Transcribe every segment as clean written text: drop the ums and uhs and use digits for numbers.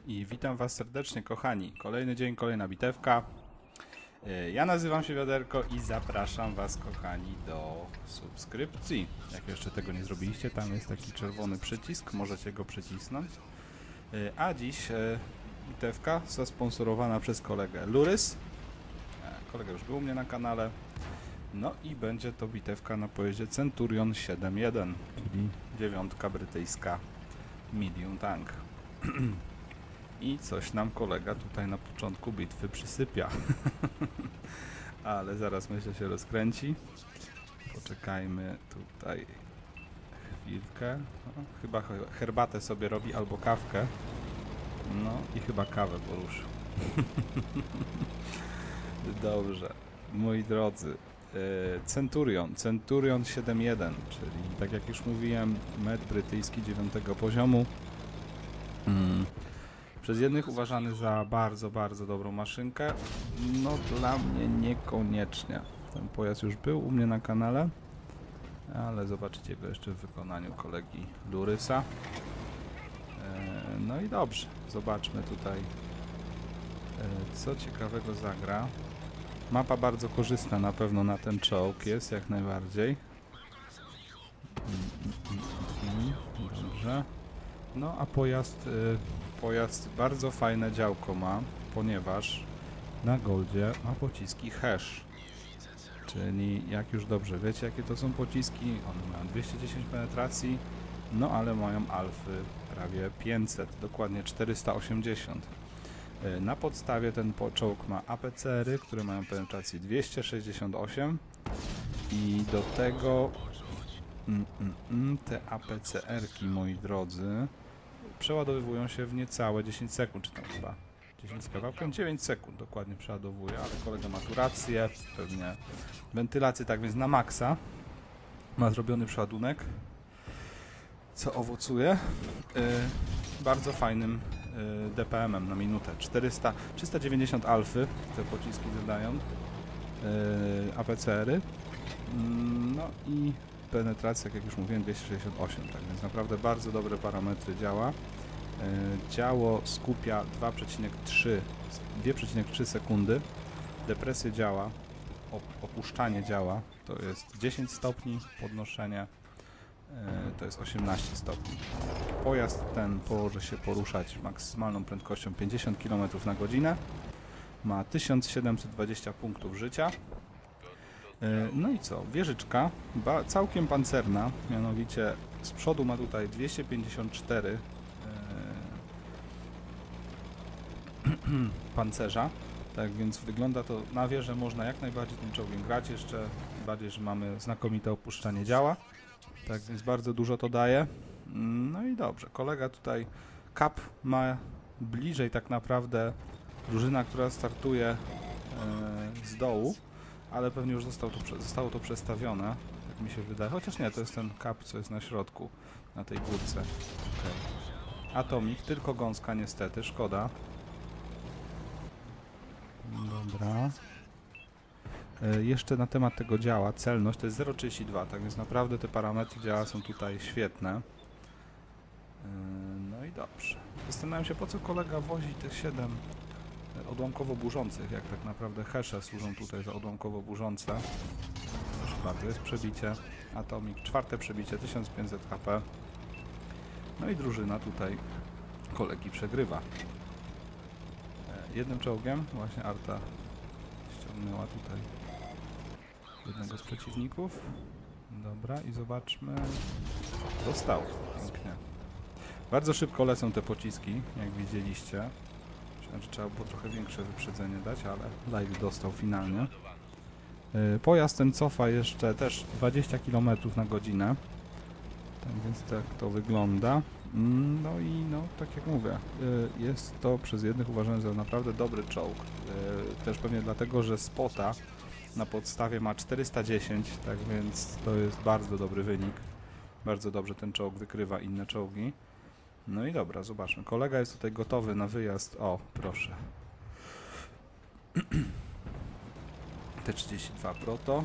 I witam Was serdecznie, kochani. Kolejny dzień, kolejna bitewka. Ja nazywam się Wiaderko i zapraszam Was, kochani, do subskrypcji. Jak jeszcze tego nie zrobiliście, tam jest taki czerwony przycisk, możecie go przycisnąć. A dziś bitewka zasponsorowana przez kolegę Lurys. Kolega już był u mnie na kanale. No i będzie to bitewka na pojeździe Centurion 7.1, czyli dziewiątka brytyjska medium tank. I coś nam kolega tutaj na początku bitwy przysypia. Ale zaraz myślę się rozkręci. Poczekajmy tutaj chwilkę. No, chyba herbatę sobie robi albo kawkę. No i chyba kawę poruszył. Dobrze, moi drodzy. Centurion 7.1, czyli tak jak już mówiłem, med brytyjski 9 poziomu. Przez jednych uważany za bardzo, bardzo dobrą maszynkę. No dla mnie niekoniecznie. Ten pojazd już był u mnie na kanale, ale zobaczycie go jeszcze w wykonaniu kolegi Lurysa. No i dobrze, zobaczmy tutaj, co ciekawego zagra. Mapa bardzo korzystna na pewno na ten czołg jest, jak najbardziej. Dobrze. No a pojazd bardzo fajne działko ma, ponieważ na Goldzie ma pociski Hash. Czyli jak już dobrze wiecie, jakie to są pociski, one mają 210 penetracji, no ale mają alfy prawie 500, dokładnie 480. Na podstawie ten czołg ma APCR-y, które mają penetrację 268 i do tego te APCR-ki, moi drodzy, przeładowywują się w niecałe 10 sekund, czy tam chyba 10 z kawałkiem, 9 sekund dokładnie przeładowuje, ale kolega ma tu rację, pewnie wentylację, tak więc na maksa ma zrobiony przeładunek, co owocuje bardzo fajnym DPM-em na minutę. 390 alfy te pociski zadają, APCR-y, no i penetracja, jak już mówiłem, 268, tak więc naprawdę bardzo dobre parametry działa. Ciało skupia 2,3 sekundy, depresję działa, opuszczanie działa, to jest 10 stopni, podnoszenie to jest 18 stopni. Pojazd ten może się poruszać maksymalną prędkością 50 km na godzinę, ma 1720 punktów życia. No i co? Wieżyczka całkiem pancerna, mianowicie z przodu ma tutaj 254 pancerza, tak więc wygląda to na wieżę, można jak najbardziej tym czołgiem grać, jeszcze bardziej, że mamy znakomite opuszczanie działa, tak więc bardzo dużo to daje. No i dobrze, kolega tutaj Cap ma bliżej tak naprawdę drużyna, która startuje z dołu, ale pewnie już zostało to przestawione, tak mi się wydaje. Chociaż nie, to jest ten Cap, co jest na środku, na tej górce. Okay. Atomik, tylko gąska niestety, szkoda. Dobra. Jeszcze na temat tego działa, celność to jest 0,32, tak więc naprawdę te parametry działa są tutaj świetne. No i dobrze. Zastanawiam się, po co kolega wozi tych 7 odłamkowo burzących, jak tak naprawdę hesze służą tutaj za odłamkowo burzące. Proszę bardzo, jest przebicie. Atomik, 4. przebicie, 1500 HP. No i drużyna tutaj kolegi przegrywa. Jednym czołgiem właśnie Arta ściągnęła tutaj jednego z przeciwników. Dobra, i zobaczmy. Dostał. Pięknie. Bardzo szybko lecą te pociski, jak widzieliście. Myślałem, że trzeba było trochę większe wyprzedzenie dać, ale Light dostał finalnie. Pojazd ten cofa jeszcze też 20 km na godzinę. Tak więc tak to wygląda. No i no, tak jak mówię, jest to przez jednych uważany za naprawdę dobry czołg. Też pewnie dlatego, że spota na podstawie ma 410, tak więc to jest bardzo dobry wynik. Bardzo dobrze ten czołg wykrywa inne czołgi. No i dobra, zobaczmy. Kolega jest tutaj gotowy na wyjazd. O, proszę. T32 Proto.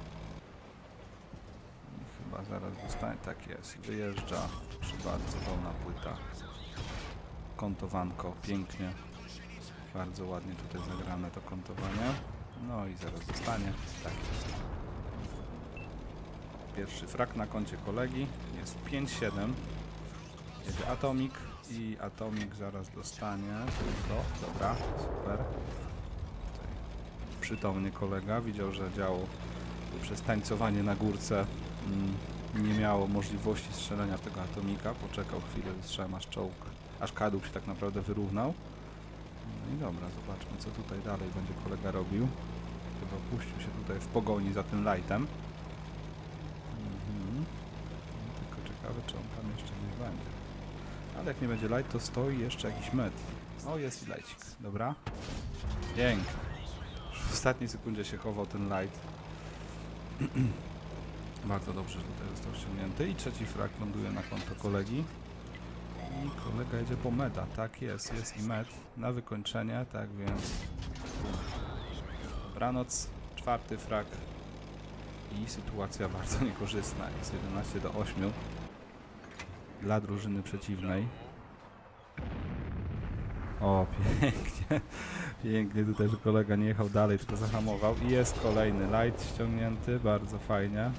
I chyba zaraz dostanie. Tak jest. Wyjeżdża. Proszę bardzo, pełna płyta. kontowanko, pięknie. Bardzo ładnie tutaj zagrane to kontowanie. No i zaraz dostanie. Tak jest. Pierwszy frak na koncie kolegi. Jest 5-7. Jedzie Atomik i Atomik zaraz dostanie. Tylko, dobra, super. Tutaj przytomny kolega widział, że działo przez tańcowanie na górce. Nie miało możliwości strzelenia w tego Atomika. Poczekał chwilę, strzałem aż kadłub się tak naprawdę wyrównał. No i dobra, zobaczmy co tutaj dalej będzie kolega robił. Chyba puścił się tutaj w pogoni za tym lightem. No, tylko ciekawe, czy on tam jeszcze nie będzie. Ale jak nie będzie light, to stoi jeszcze jakiś med. O, jest i lightik. Dobra. Pięknie. W ostatniej sekundzie się chował ten light. Bardzo dobrze, że tutaj został ściągnięty. I trzeci frag ląduje na konto kolegi. I kolega jedzie po meda. Tak jest, jest i med na wykończenie, tak więc dobranoc, czwarty frag i sytuacja bardzo niekorzystna. Jest 11-8 dla drużyny przeciwnej. O, pięknie, pięknie tutaj, że kolega nie jechał dalej, tylko zahamował i jest kolejny light ściągnięty, bardzo fajnie.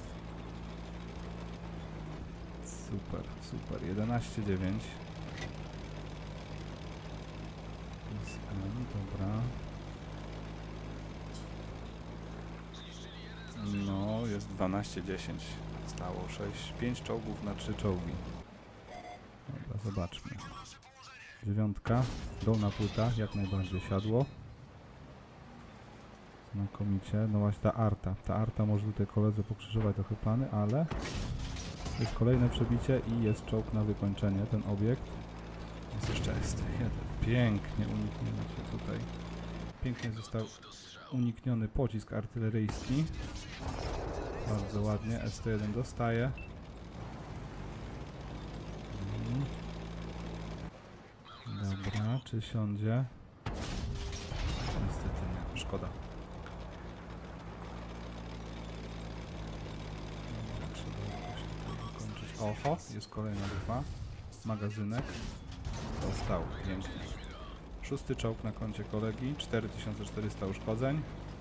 Super, super, 11-9. Dobra. No, jest 12-10. Stało 5 czołgów na 3 czołgi. Dobra, zobaczmy. Dziewiątka, dolna płyta, jak najbardziej siadło. Znakomicie. No właśnie ta arta. Ta arta może tutaj koledze pokrzyżować trochę plany, ale jest kolejne przebicie i jest czołg na wykończenie, ten obiekt. Jest jeszcze ST1. Pięknie unikniony się tutaj. Pięknie został unikniony pocisk artyleryjski. Bardzo ładnie. ST1 dostaje. Dobra, czy siądzie? Niestety nie, szkoda. Trzeba jakoś tutaj wykończyć. Oho, jest kolejna grupa. Magazynek. Dostał, pięknie. Szósty czołg na koncie kolegi, 4400 uszkodzeń.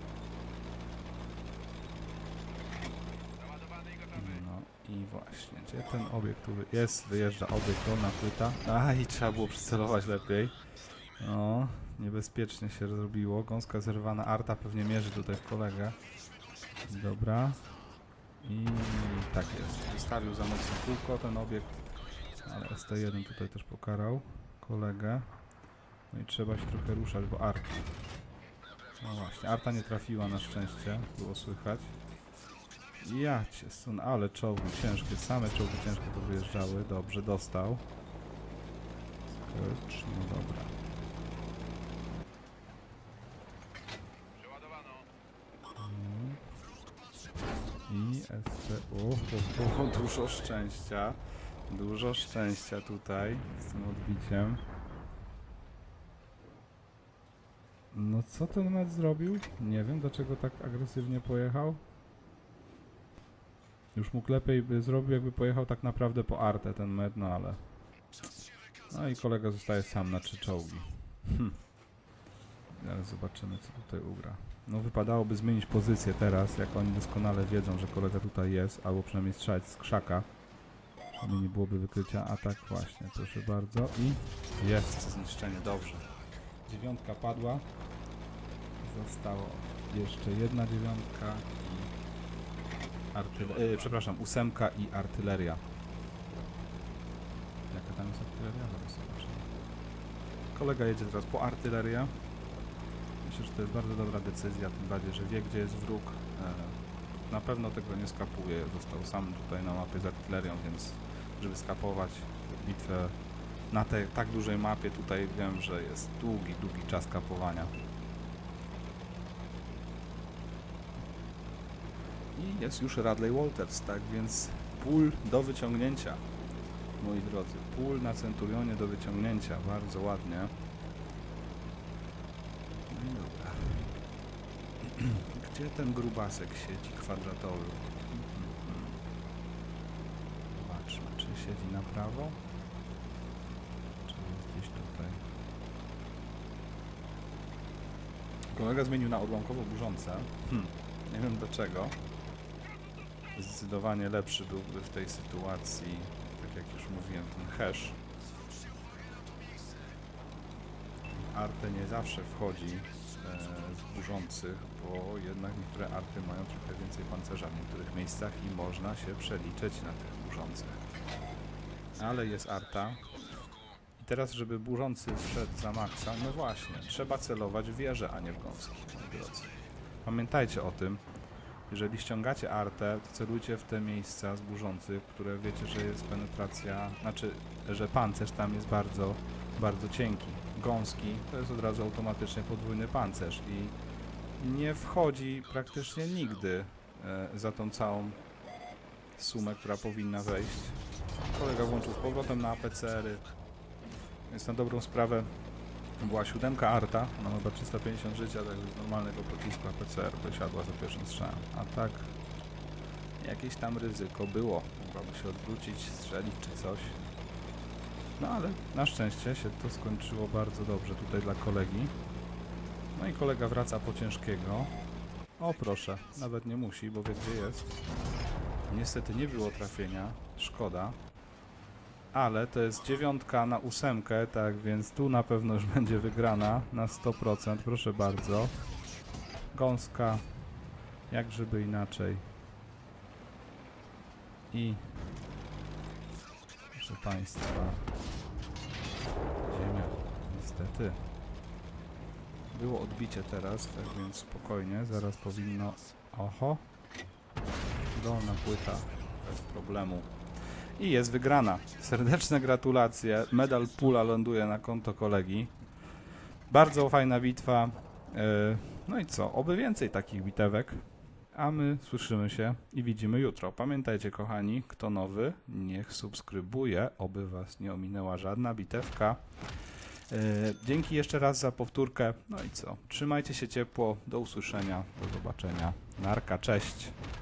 No i właśnie, gdzie ten obiekt, który jest, wyjeżdża obiekt, dolna płyta. Aj, trzeba było przycelować lepiej. No, niebezpiecznie się zrobiło. Gąska zerwana, arta pewnie mierzy tutaj w kolegę. Dobra. I tak jest. Wystawił za mocno kółko ten obiekt, ale ST1 tutaj też pokarał kolegę. No i trzeba się trochę ruszać, bo arta. No właśnie, arta nie trafiła na szczęście, było słychać. Ja cię sun, ale czołgi ciężkie, same czołgi ciężkie to wyjeżdżały. Dobrze, dostał. Skurcz, no dobra. I ST... dużo szczęścia. Dużo szczęścia tutaj z tym odbiciem. No co ten med zrobił? Nie wiem, dlaczego tak agresywnie pojechał. Już mógł lepiej by zrobił, jakby pojechał tak naprawdę po artę ten med, no ale... No i kolega zostaje sam na 3 czołgi. Ale zobaczymy, co tutaj ugra. No wypadałoby zmienić pozycję teraz, jak oni doskonale wiedzą, że kolega tutaj jest, albo przynajmniej strzelać z krzaka. Żeby nie byłoby wykrycia. A tak właśnie, proszę bardzo. I jest zniszczenie, dobrze. Dziewiątka padła. Zostało jeszcze jedna dziewiątka i przepraszam, 8 i artyleria. Jaka tam jest artyleria? Zaraz zobaczymy. Kolega jedzie teraz po artylerię. Myślę, że to jest bardzo dobra decyzja, tym bardziej, że wie, gdzie jest wróg. Na pewno tego nie skapuje. Został sam tutaj na mapie z artylerią, więc żeby skapować bitwę na tej tak dużej mapie, tutaj wiem, że jest długi czas kapowania. I jest już Radley Walters, tak więc pól do wyciągnięcia, moi drodzy. Pól na Centurionie do wyciągnięcia, bardzo ładnie. No i dobra. Gdzie ten grubasek siedzi kwadratowy? Zobaczmy, czy siedzi na prawo, czy jest gdzieś tutaj. Kolega zmienił na odłamkowo burzące. Nie wiem dlaczego. Zdecydowanie lepszy byłby w tej sytuacji, tak jak już mówiłem, ten hash. Artę nie zawsze wchodzi z burzących, bo jednak niektóre arty mają trochę więcej pancerza w niektórych miejscach i można się przeliczyć na tych burzących. Ale jest arta. I teraz, żeby burzący wszedł za maksa, no właśnie, trzeba celować w wieżę, a nie w gąski, moi drodzy. Pamiętajcie o tym, jeżeli ściągacie artę, to celujcie w te miejsca z burzących, które wiecie, że jest penetracja, znaczy, że pancerz tam jest bardzo, bardzo cienki. Gąski to jest od razu automatycznie podwójny pancerz i nie wchodzi praktycznie nigdy za tą całą sumę, która powinna wejść. Kolega włączył z powrotem na APCR-y. Więc na dobrą sprawę była 7 arta, ona ma chyba 350 życia, tak z normalnego pocisku APCR dosiadła za pierwszym strzałem. A tak jakieś tam ryzyko było. Mogłaby się odwrócić, strzelić czy coś. No ale na szczęście się to skończyło bardzo dobrze tutaj dla kolegi. No i kolega wraca po ciężkiego. O proszę, nawet nie musi, bo wie gdzie jest. Niestety nie było trafienia, szkoda. Ale to jest 9 na 8, tak więc tu na pewno już będzie wygrana na 100%, proszę bardzo. Gąska, jak żeby inaczej. I proszę Państwa, ziemia, niestety. Było odbicie teraz, tak więc spokojnie, zaraz powinno... Oho! Dolna płyta, bez problemu. I jest wygrana. Serdeczne gratulacje. Medal pula ląduje na konto kolegi. Bardzo fajna bitwa. No i co? Oby więcej takich bitewek. A my słyszymy się i widzimy jutro. Pamiętajcie, kochani, kto nowy, niech subskrybuje, oby was nie ominęła żadna bitewka. Dzięki jeszcze raz za powtórkę. No i co? Trzymajcie się ciepło. Do usłyszenia. Do zobaczenia. Narka, cześć.